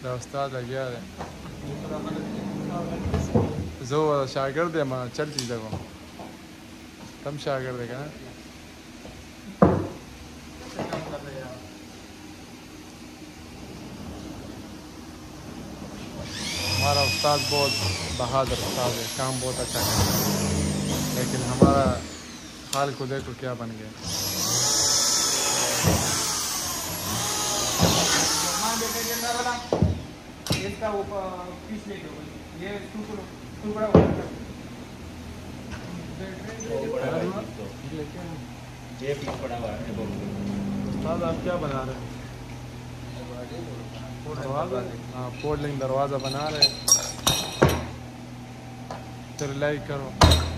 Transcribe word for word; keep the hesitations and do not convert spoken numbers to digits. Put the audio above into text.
उस्ताद लग्या है जो शागिर्द है मां चल चीज़ देखो तम शागिर्द है क्या हमारा उस्ताद बहुत बहादुर उस्ताद है, काम बहुत अच्छा करता है, लेकिन हमारा हाल को देखो क्या बन गया। इसका वो पीस लेके ये टुकड़ा ये पीस पड़ा हुआ है। उस्ताद आप क्या बना रहे हैं? दरवाज़ा? हाँ फोल्डिंग दरवाज़ा बना रहे हैं। फिर लाइक करो।